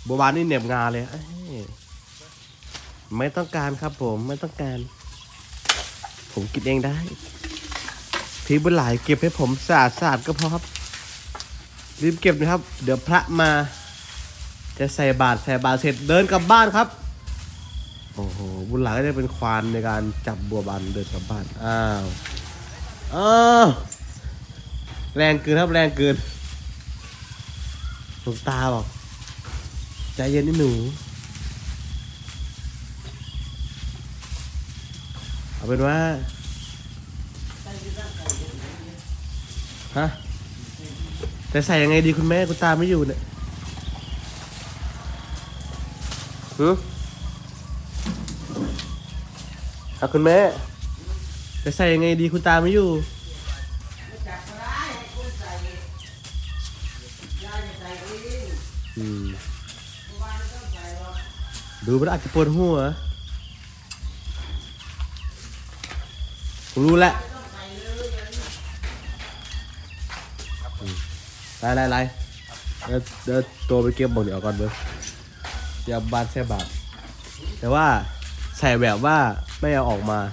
บัวบานนี่เหน็บงาเลยไม่ต้องการครับผมไม่ต้องการผมกินเองได้พี่บุญหลายเก็บให้ผมสะอาดก็พอครับรีบเก็บนะครับเดี๋ยวพระมาจะใส่บาตรเสร็จเดินกลับบ้านครับโอ้โหบุญหลายก็จะเป็นควานในการจับบัวบานเดินกลับบ้านอ้าวแรงเกินครับแรงเกินหลวงตาบอกใจเย็นนิดหนูเอาเป็นว่าฮะแต่ใส่ยังไงดีคุณแม่คุณตาไม่อยู่เนี่ยครับคุณแม่จะใส่ยังไงดีคุณตาไม่อยู่ดูมันอาจจะปวดหัวผมรู้แล้วไล่เดี๋ยวตัวไปเก็บบ่งเดี๋ยวก่อนเบิ้งอย่าบาดแค่บาดแต่ว่าใส่แบบว่าไม่เอาออกมา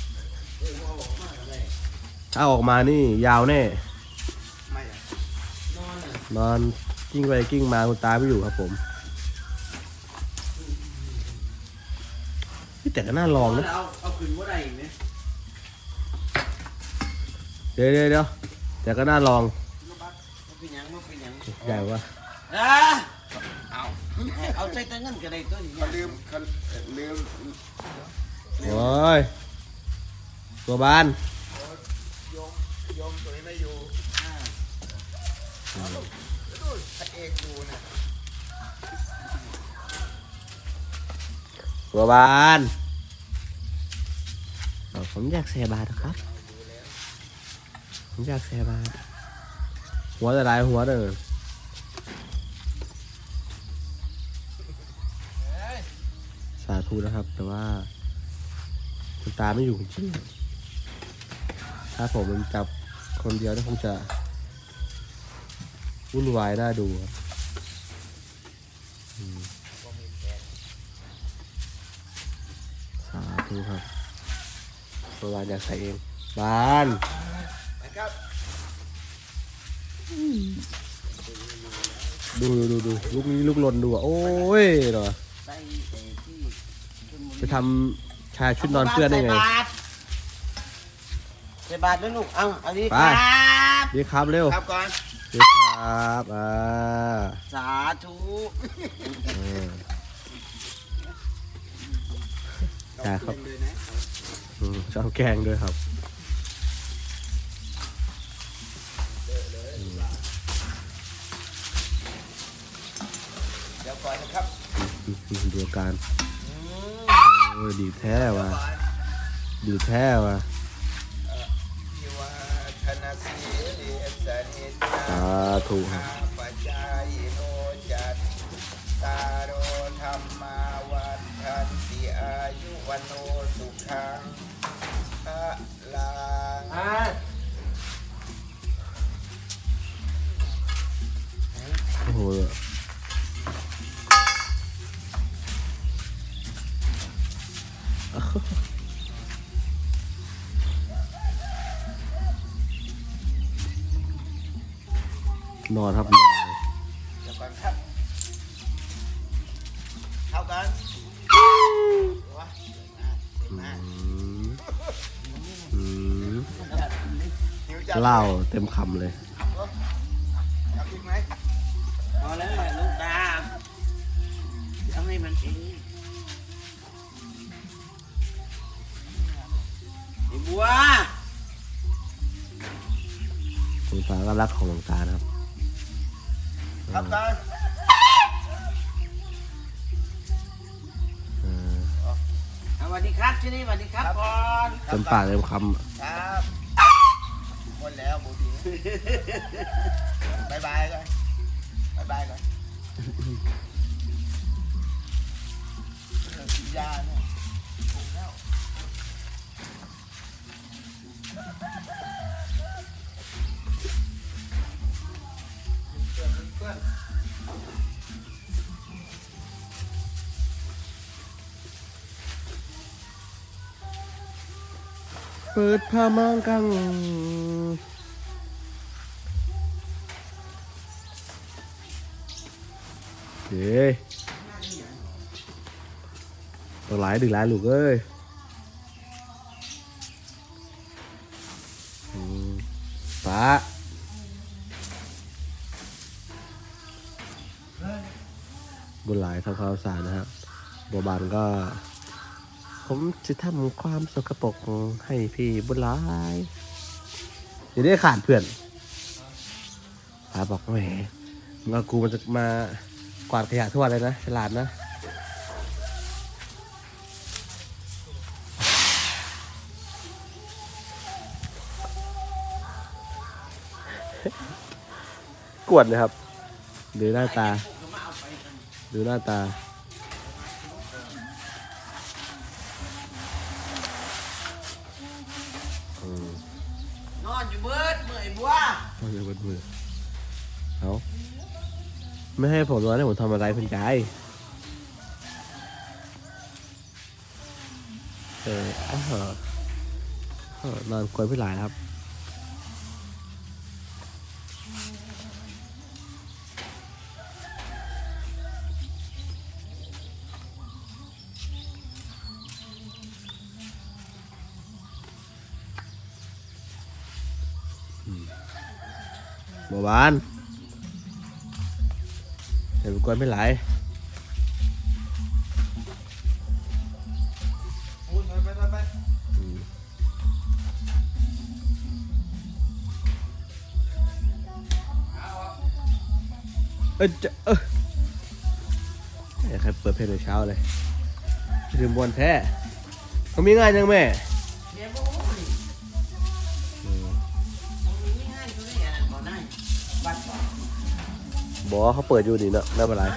ถ้าออกมานี่ยาวแน่นอนกิ้งไปกิ้งมาคุณตาไม่อยู่ครับผมแต่ก็น่าลองนะเอาขึ้นว่าได้ไหมเดี๋ยวแต่ก็น่าลองใหญ่วะเอาใจตั้งเงินกันได้ตัวนี้ลืมโอ้ยตัวบ้านโยมตัวนี้ไม่อยู่พระเอกอยู่นะตัวบ้านผมอยากแซ่บาทครับผมอยากแซ่บาทหัวแต่ลายหัวเด้อสาธุนะครับแต่ว่าคุณตาไม่อยู่จริงถ้าผมมันจับคนเดียวนี่คงจะวุ่นวายน่าดูครับสาธุครับตัวบ้านอยากใส่เองบ้านดูลูกนี้ลูกลนดูอ่ะโอ้ยเหรอจะทำชายชุดนอนเพื่อนได้ไงใส่บาทด้วยลูกเอาดีครับดีครับเร็วครับก่อนดีครับสาธุใช่ครับชอบแกงด้วยครับเดี๋ยวก่อนนะครับดูการดีแท้ว่ะดีแท้ว่ะสาธุครับปัจจายโนจัตตารโอธรรมาวัฏทันติอายุวันโนสุขังพระลังโอ้โหนอนครับนอนเลยเดี๋ยวก่อนครับเข้ากันเหล้าเต็มคำเลยเอาอีกไหมพอแล้วลูกตาเอาให้มันเองไอ้บัวหลวงตาก็รักของหลวงตานะครับครับตาสวัสดีครับที่นี่สวัสดีครับพรเต็มปากเต็มคำครับหมดแล้วบูดีบายก่อนก่อนกินยาเนี่ยถูกแล้วเพื่อนเปิดผ้ามังกังเย้ตัวหลายดึงหลายลูกเอ้ยฟ้าบุญหลายทำความสะอาดนะครับบัวบานก็ผมจะทำความสกปรกให้พี่บุญหลายอย่าได้ขาดเพื่อนฟ้าบอกแหมมากูมันจะมากวาดขยะทั่วเลยนะฉลาดนะกวดเลยครับดูหน้าตาดูหน้าตานอนอยู่เบิดเมื่อยบัวนอนอยู่บนมือเอาไม่ให้ผมนอนให้ผมทำอะไรเพื่อนใจนอนกวนพี่หลายครับบัวบานเดี๋ยวกวนไม่ไหลไปใครเปิดเพลงในเช้าเลยดื่มบอลแท้เขามีงานยังแม่เดี๋ยวมีง่ายตัวนี้อ่ะบ่ได้บัดบ่บอกเขาเปิดอยู่นี่เนาะไม่เป็นไร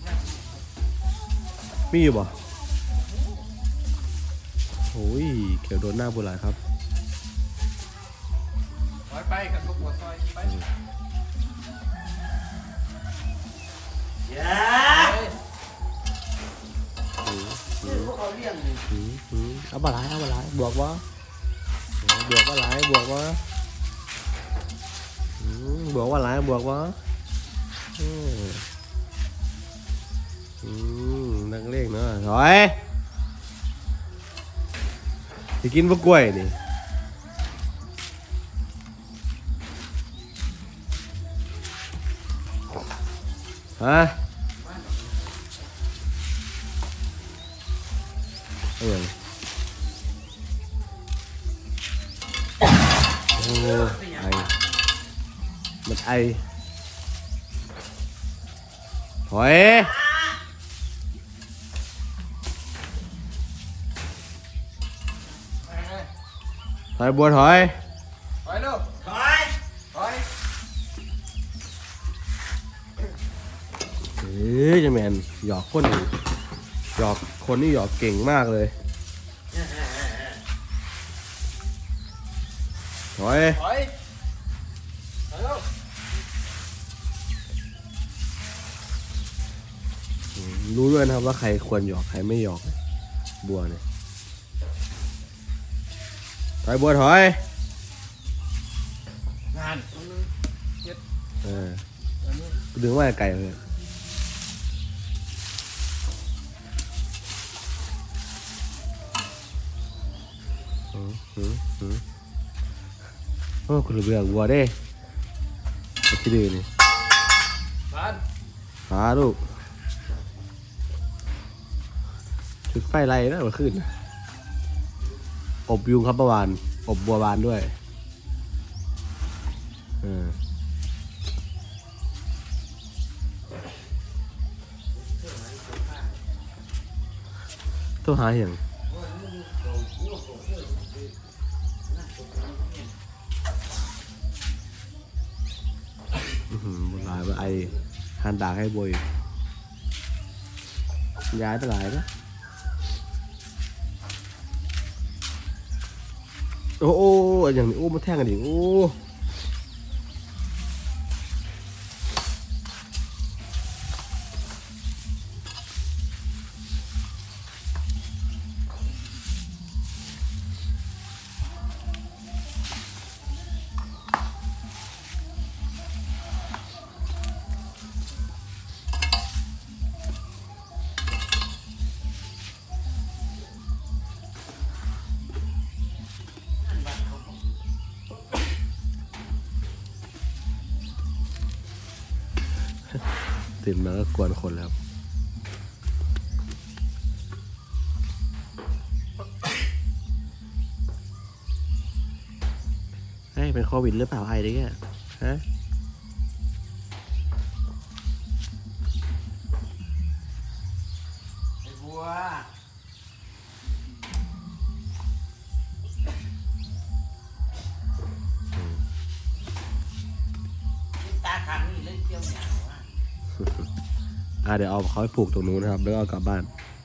มีอยู่บ่โอ้ยเขียวโดนหน้าบุญหลายครับไปกันพวกหัวซอยไปอย่าพวกเขาเลี้ยงเอาบาหลายบวกวะบวกว่าหลายบวกวะบวกว่าหลายบวกวะนักเลขเนาะถอยจะกินพวกกล้วยนี่ฮะโอ้ไอมันไอถอยถอยบัวถอยลูกถอยจะแมนหยอกคนนี่หยอกคนนี่หยอกเก่งมากเลยถอยลูกรู้ด้วยนะครับว่าใครควรหยอกใครไม่หยอกบัวเนี่ยถอยบัวถอยงานดึงว่าไก่เลยโอ้คุณเบื่อวัวเด้ที่ดื้อนี่ฟ้าลูกจุดไฟไล่นะมาขึ้นอบยุงครับเมื่อวานอบบัวบานด้วยตัวหาอย่างบุญหลายว่าไอหันดากให้บอยย้ายไปหลายนะโอ้อย่างนี้โอ้มาแท่งกันดิโอ้สินมาก็กวนคนแล้วครับเฮ้ยเป็นโควิดหรือเปล่าไอเด็กอะฮะไอ้บัวตาขันนี่เล่นเที่ยวเหนียวอ่ะเดี๋ยวเอาเขาไปผูกตรงนู้นนะครับ แล้วก็เอากลับบ้านเ